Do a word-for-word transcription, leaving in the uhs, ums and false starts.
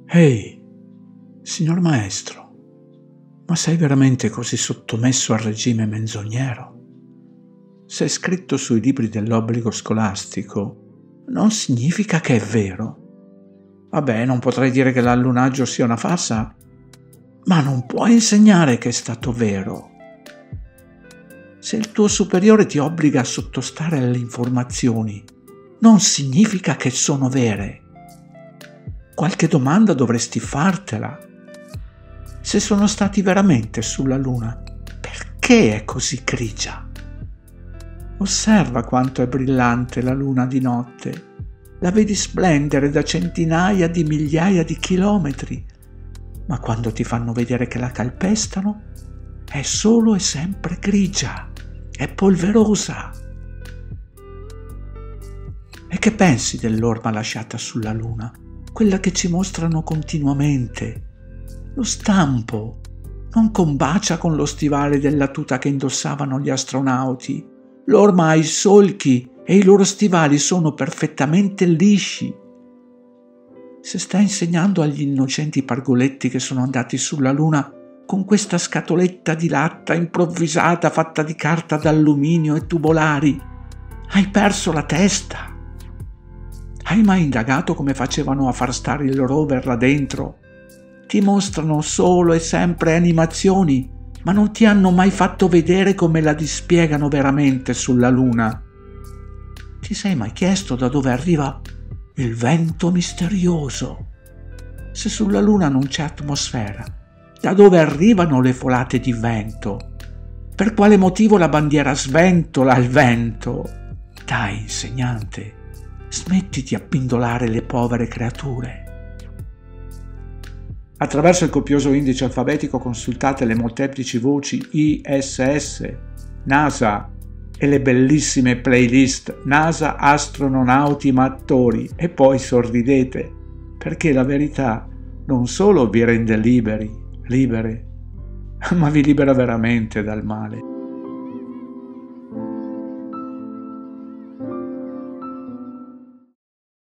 Ehi, signor maestro, ma sei veramente così sottomesso al regime menzognero? Se è scritto sui libri dell'obbligo scolastico, non significa che è vero. Vabbè, non potrei dire che l'allunaggio sia una farsa, ma non puoi insegnare che è stato vero. Se il tuo superiore ti obbliga a sottostare alle informazioni, non significa che sono vere. Qualche domanda dovresti fartela. Se sono stati veramente sulla Luna, perché è così grigia? Osserva quanto è brillante la Luna di notte. La vedi splendere da centinaia di migliaia di chilometri, ma quando ti fanno vedere che la calpestano, è solo e sempre grigia, è polverosa. E che pensi dell'orma lasciata sulla Luna? Quella che ci mostrano continuamente. Lo stampo non combacia con lo stivale della tuta che indossavano gli astronauti. L'orma ha i solchi e i loro stivali sono perfettamente lisci. Se stai insegnando agli innocenti pargoletti che sono andati sulla Luna con questa scatoletta di latta improvvisata fatta di carta d'alluminio e tubolari, hai perso la testa. Hai mai indagato come facevano a far stare il rover là dentro? Ti mostrano solo e sempre animazioni, ma non ti hanno mai fatto vedere come la dispiegano veramente sulla Luna. Ti sei mai chiesto da dove arriva il vento misterioso? Se sulla Luna non c'è atmosfera, da dove arrivano le folate di vento? Per quale motivo la bandiera sventola al vento? Dai, insegnante, smetti di abbindolare le povere creature. Attraverso il copioso indice alfabetico consultate le molteplici voci I S S, NASA e le bellissime playlist NASA, astronauti, ma attori, e poi sorridete, perché la verità non solo vi rende liberi, libere, ma vi libera veramente dal male.